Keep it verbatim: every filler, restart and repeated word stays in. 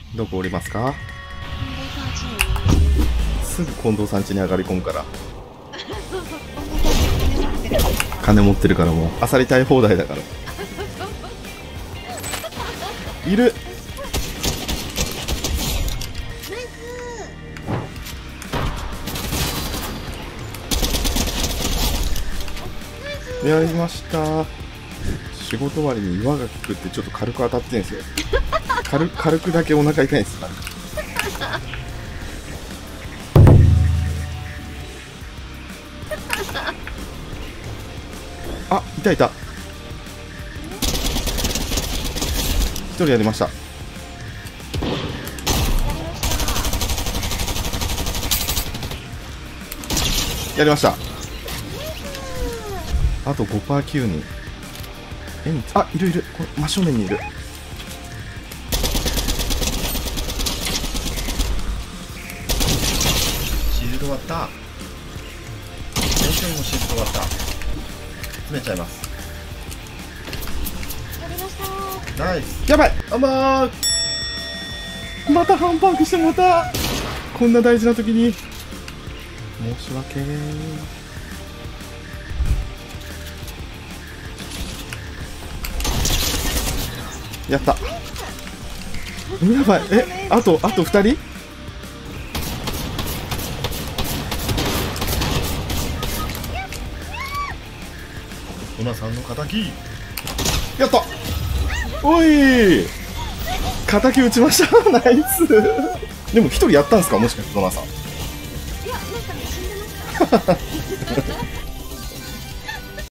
どこ降りますか？すぐ近藤さん家に上がり込むから。金持ってるからもう漁りたい放題だから。いる。やりました。仕事終わりに岩が効くってちょっと軽く当たってんすよ。軽軽くだけお腹痛いんですから。あ、いたいた。一人やりました。やりました。あと ごパーセント きゅうにん。えん、あ、いるいる。これ真正面にいる。シールド終わった。先生もシールド終わった。詰めちゃいます。ナイス。やばい。あまー。またハンバーグしてもた。こんな大事な時に。申し訳ー。やった。やばい。え、あとあとふたり。ドナさんの敵。やった。おい、敵撃ちました。ナイス。でも一人やったんですか、もしかしてドナさん。いや、なんかね、死んでました。